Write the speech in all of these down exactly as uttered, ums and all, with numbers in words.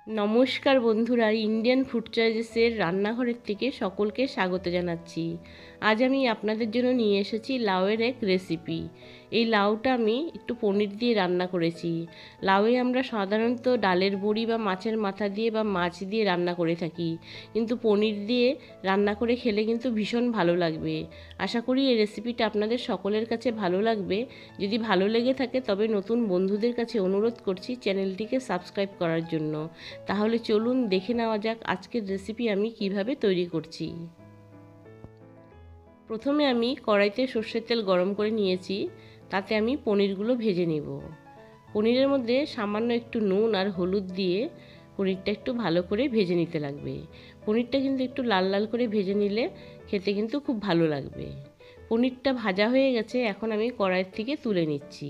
নমস্কার বন্ধুরা, Indian food চয়েসের রান্নাঘরের থেকে সকলকে স্বাগত জানাচ্ছি। আজ আমি আপনাদের জন্য নিয়ে এসেছি লাউয়ের এক রেসিপি। এই লাউটা আমি একটু পনির দিয়ে রান্না করেছি। লাউয়ে আমরা সাধারণত ডালের বড়ি বা মাছের মাথা দিয়ে বা মাছ দিয়ে রান্না করে থাকি, কিন্তু পনির দিয়ে রান্না করে খেলে কিন্তু ভীষণ ভালো লাগবে। আশা করি এই রেসিপিটা আপনাদের সকলের কাছে ভালো লাগবে। যদি ভালো লেগে থাকে তবে নতুন বন্ধুদের কাছে অনুরোধ করছি চ্যানেলটিকে সাবস্ক্রাইব করার জন্য। তাহলে চলুন দেখে নেওয়া যাক আজকের রেসিপি আমি কিভাবে তৈরি করছি। প্রথমে আমি কড়াইতে সর্ষের তেল গরম করে নিয়েছি, তাতে আমি পনিরগুলো ভেজে নেব। পনিরের মধ্যে সামান্য একটু নুন আর হলুদ দিয়ে পনিরটা একটু ভালো করে ভেজে নিতে লাগবে। পনিরটা কিন্তু একটু লাল লাল করে ভেজে নিলে খেতে কিন্তু খুব ভালো লাগবে। পনিরটা ভাজা হয়ে গেছে, এখন আমি কড়াইয়ের থেকে তুলে নিচ্ছি।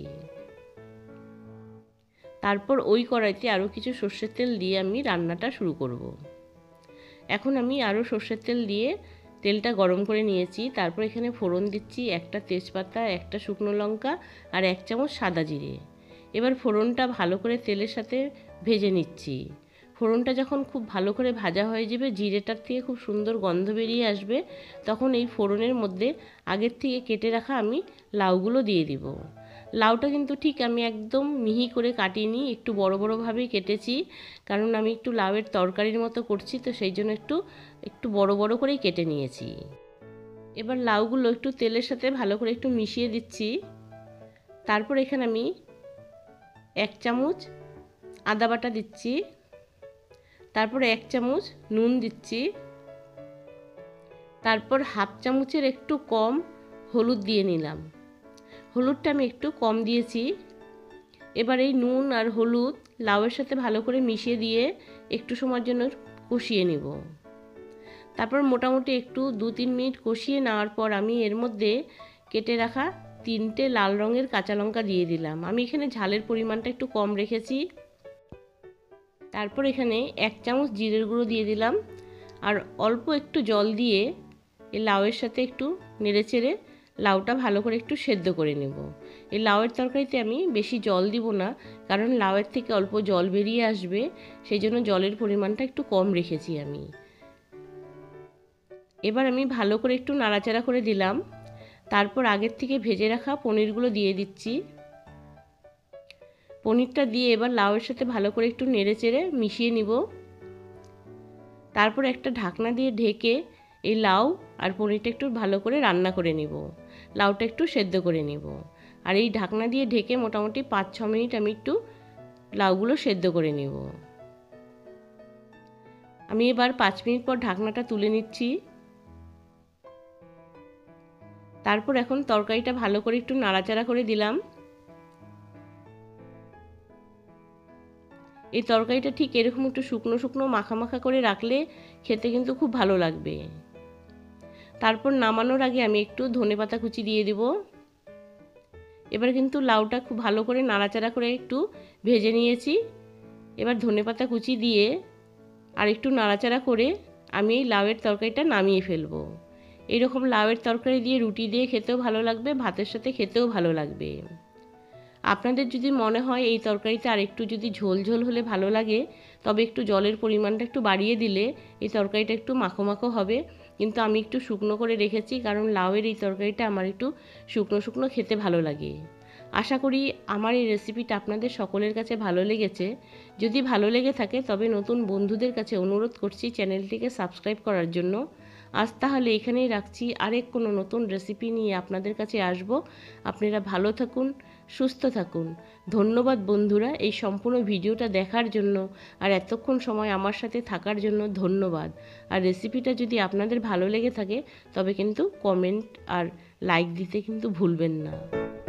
তারপর ওই কড়াইতে আরও কিছু সর্ষের তেল দিয়ে আমি রান্নাটা শুরু করব। এখন আমি আরও সর্ষের তেল দিয়ে তেলটা গরম করে নিয়েছি। তারপর এখানে ফোড়ন দিচ্ছি একটা তেজপাতা, একটা শুকনো লঙ্কা আর এক চামচ সাদা জিরে। এবার ফোড়নটা ভালো করে তেলের সাথে ভেজে নিচ্ছি। ফোড়নটা যখন খুব ভালো করে ভাজা হয়ে যাবে, জিরেটার থেকে খুব সুন্দর গন্ধ বেরিয়ে আসবে, তখন এই ফোড়নের মধ্যে আগের থেকে কেটে রাখা আমি লাউগুলো দিয়ে দিব। লাউটা কিন্তু ঠিক আমি একদম মিহি করে কাটিনি, একটু বড় বড়োভাবেই কেটেছি, কারণ আমি একটু লাউয়ের তরকারির মতো করছি, তো সেই জন্য একটু একটু বড় বড় করেই কেটে নিয়েছি। এবার লাউগুলো একটু তেলের সাথে ভালো করে একটু মিশিয়ে দিচ্ছি। তারপর এখানে আমি এক চামচ আদা বাটা দিচ্ছি, তারপর এক চামচ নুন দিচ্ছি, তারপর হাফ চামচের একটু কম হলুদ দিয়ে নিলাম। হলুদটা আমি একটু কম দিয়েছি। এবার এই নুন আর হলুদ লাউয়ের সাথে ভালো করে মিশিয়ে দিয়ে একটু সময়ের জন্য কষিয়ে নিব। তারপর মোটামুটি একটু দু তিন মিনিট কষিয়ে নেওয়ার পর আমি এর মধ্যে কেটে রাখা তিনটে লাল রঙের কাঁচা লঙ্কা দিয়ে দিলাম। আমি এখানে ঝালের পরিমাণটা একটু কম রেখেছি। তারপর এখানে এক চামচ জিরের গুঁড়ো দিয়ে দিলাম আর অল্প একটু জল দিয়ে এই লাউয়ের সাথে একটু নেড়েচেড়ে লাউটা ভালো করে একটু সেদ্ধ করে নেব। এই লাউয়ের তরকারিতে আমি বেশি জল দিব না, কারণ লাউয়ের থেকে অল্প জল বেরিয়ে আসবে, সেই জন্য জলের পরিমাণটা একটু কম রেখেছি আমি। এবার আমি ভালো করে একটু নাড়াচাড়া করে দিলাম। তারপর আগের থেকে ভেজে রাখা পনিরগুলো দিয়ে দিচ্ছি। পনিরটা দিয়ে এবার লাউয়ের সাথে ভালো করে একটু নেড়েচেড়ে মিশিয়ে নিব। তারপর একটা ঢাকনা দিয়ে ঢেকে এই লাউ আর পনিরটা একটু ভালো করে রান্না করে নিব। লাউটা একটু সেদ্ধ করে নিব আর এই ঢাকনা দিয়ে ঢেকে মোটামুটি পাঁচ ছ মিনিট আমি একটু লাউগুলো সেদ্ধ করে নিব। আমি এবার পাঁচ মিনিট পর ঢাকনাটা তুলে নিচ্ছি। তারপর এখন তরকারিটা ভালো করে একটু নাড়াচাড়া করে দিলাম। এই তরকারিটা ঠিক এরকম একটু শুকনো শুকনো মাখা মাখা করে রাখলে খেতে কিন্তু খুব ভালো লাগবে। তারপর নামানোর আগে আমি একটু ধনেপাতা কুচি দিয়ে দেব। এবার কিন্তু লাউটা খুব ভালো করে নাড়াচাড়া করে একটু ভেজে নিয়েছি। এবার ধনেপাতা কুচি দিয়ে আর একটু নাড়াচাড়া করে আমি এই লাউয়ের তরকারিটা নামিয়ে ফেলবো। এইরকম লাউয়ের তরকারি দিয়ে রুটি দিয়ে খেতেও ভালো লাগবে, ভাতের সাথে খেতেও ভালো লাগবে। আপনাদের যদি মনে হয় এই তরকারিতে আর একটু যদি ঝোল ঝোল হলে ভালো লাগে, তবে একটু জলের পরিমাণটা একটু বাড়িয়ে দিলে এই তরকারিটা একটু মাখো মাখো হবে, কিন্তু আমি একটু শুকনো করে রেখেছি, কারণ লাউয়ের এই তরকারিটা আমার একটু শুকনো শুকনো খেতে ভালো লাগে। আশা করি আমার এই রেসিপিটা আপনাদের সকলের কাছে ভালো লেগেছে। যদি ভালো লেগে থাকে তবে নতুন বন্ধুদের কাছে অনুরোধ করছি চ্যানেলটিকে সাবস্ক্রাইব করার জন্য। আজ তাহলে এখানেই রাখছি, আরেক কোনো নতুন রেসিপি নিয়ে আপনাদের কাছে আসব। আপনারা ভালো থাকুন, সুস্থ থাকুন। ধন্যবাদ বন্ধুরা এই সম্পূর্ণ ভিডিওটা দেখার জন্য আর এতক্ষণ সময় আমার সাথে থাকার জন্য ধন্যবাদ। আর রেসিপিটা যদি আপনাদের ভালো লেগে থাকে তবে কিন্তু কমেন্ট আর লাইক দিতে কিন্তু ভুলবেন না।